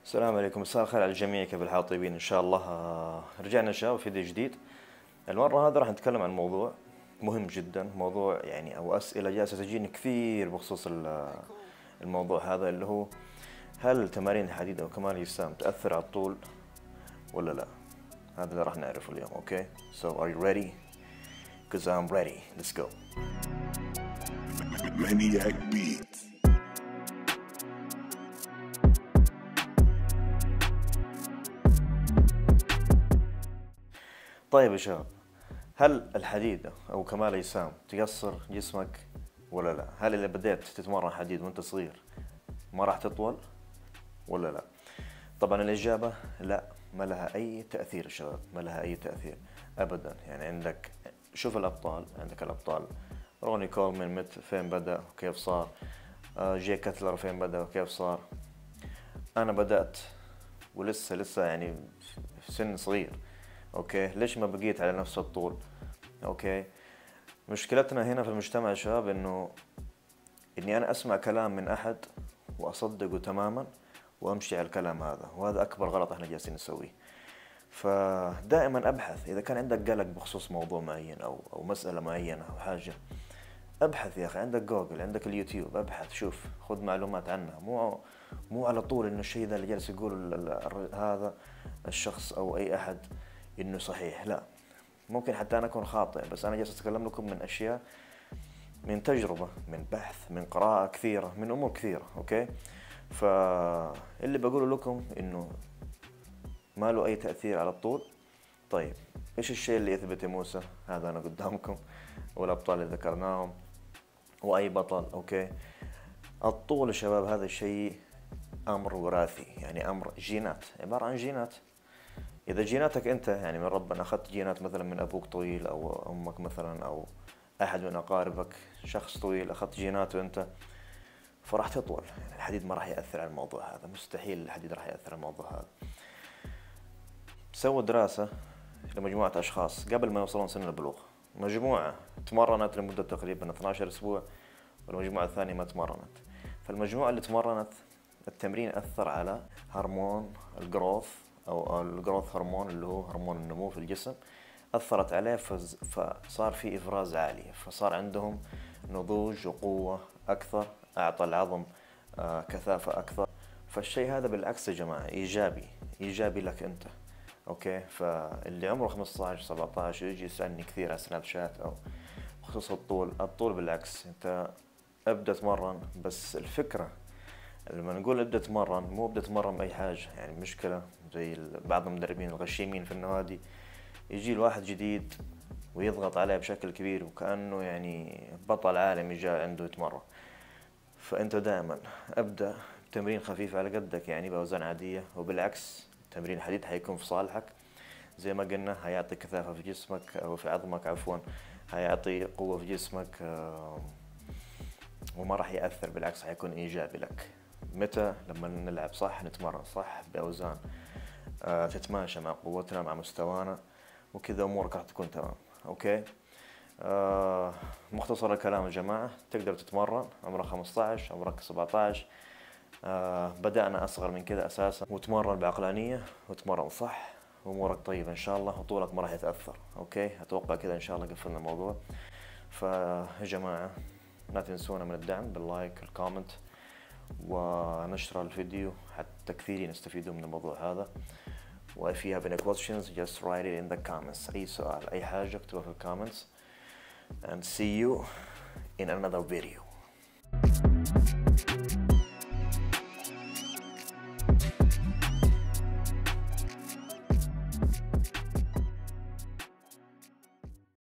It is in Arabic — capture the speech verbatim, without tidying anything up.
السلام عليكم، مساء الخير على الجميع. كيف الحال؟ طيبين ان شاء الله. آه، رجعنا شباب في فيديو جديد. المرة هذا راح نتكلم عن موضوع مهم جدا، موضوع يعني او اسئلة جالسة تجيني كثير بخصوص ال- الموضوع هذا، اللي هو هل تمارين الحديد او كمال الاجسام تأثر على الطول ولا لا؟ هذا اللي راح نعرفه اليوم. اوكي so are you ready? Cause I'm ready. Let's go. Maniac Beats. طيب يا شباب، هل الحديد او كمال الاجسام تقصر جسمك ولا لا؟ هل اذا بديت تتمرن حديد وانت صغير ما راح تطول ولا لا؟ طبعا الإجابة لا، ما لها أي تأثير يا شباب، ما لها أي تأثير أبدا. يعني عندك، شوف الأبطال، عندك الأبطال روني كولمان مت فين بدأ وكيف صار، آه، جاي كاتلر فين بدأ وكيف صار. أنا بدأت ولسه لسه يعني في سن صغير. أوكي، ليش ما بقيت على نفس الطول؟ أوكي، مشكلتنا هنا في المجتمع يا شباب إنه إني أنا أسمع كلام من أحد وأصدقه تماما وامشي على الكلام هذا، وهذا اكبر غلط احنا جالسين نسويه. فدائما ابحث، اذا كان عندك قلق بخصوص موضوع معين او او مساله معينه او حاجه، ابحث يا اخي، عندك جوجل، عندك اليوتيوب، ابحث، شوف، خذ معلومات عنها. مو مو على طول انه الشيء ذا اللي جالس يقوله هذا الشخص او اي احد انه صحيح، لا، ممكن حتى انا اكون خاطئ، بس انا جالس اتكلم لكم من اشياء، من تجربه، من بحث، من قراءه كثيره، من امور كثيره. اوكي، فاللي بقوله لكم انه ما له اي تأثير على الطول. طيب ايش الشيء اللي يثبت يا موسى؟ هذا انا قدامكم والابطال اللي ذكرناهم واي بطل. اوكي، الطول يا شباب هذا الشيء امر وراثي، يعني امر جينات، عبارة عن جينات. اذا جيناتك انت يعني من ربنا، اخذت جينات مثلا من ابوك طويل او امك مثلا او احد من اقاربك شخص طويل، اخذت جيناته انت، فراح تطول. يعني الحديد ما راح يأثر على الموضوع هذا، مستحيل الحديد راح يأثر على الموضوع هذا. سووا دراسة لمجموعة أشخاص قبل ما يوصلون سن البلوغ، مجموعة تمرنت لمدة تقريبا اثني عشر أسبوع والمجموعة الثانية ما تمرنت. فالمجموعة اللي تمرنت التمرين أثر على هرمون الجروث أو الجروث هرمون اللي هو هرمون النمو في الجسم، أثرت عليه فصار في إفراز عالي، فصار عندهم نضوج وقوة أكثر، أعطى العظم آه، كثافة أكثر. فالشيء هذا بالعكس يا جماعة إيجابي، إيجابي لك أنت. أوكي، فاللي عمره خمسة عشر سبعة عشر يجي يسألني كثير على سناب شات أو بخصوص الطول، الطول بالعكس، أنت ابدأ تمرن. بس الفكرة لما نقول ابدأ تمرن، مو ابدأ تمرن بأي حاجة. يعني مشكلة زي بعض المدربين الغشيمين في النوادي، يجي الواحد جديد ويضغط عليه بشكل كبير وكأنه يعني بطل عالمي جاء عنده يتمرن. فأنت دائما أبدأ بتمرين خفيف على قدك، يعني بأوزان عادية، وبالعكس تمرين الحديد حيكون في صالحك. زي ما قلنا هيعطي كثافة في جسمك أو في عظمك عفوا، هيعطي قوة في جسمك، وما راح يأثر، بالعكس حيكون إيجابي لك. متى؟ لما نلعب صح، نتمرن صح بأوزان تتماشى مع قوتنا مع مستوانا، وكذا أمورك راح تكون تمام. أوكي، آه مختصر الكلام يا جماعة، تقدر تتمرن عمرك خمسة عشر، عمرك سبعة عشر، آه بدأنا أصغر من كذا أساسا، وتمرن بعقلانية وتمرن صح وأمورك طيبة إن شاء الله، وطولك ما راح يتأثر. أوكي، أتوقع كذا إن شاء الله قفلنا الموضوع. فيا جماعة لا تنسونا من الدعم باللايك والكومنت ونشر الفيديو حتى كثيرين يستفيدوا من الموضوع هذا. و if you have any questions just write it in the comments. أي سؤال أي حاجة اكتبها في الكومنتس. And see you in another video.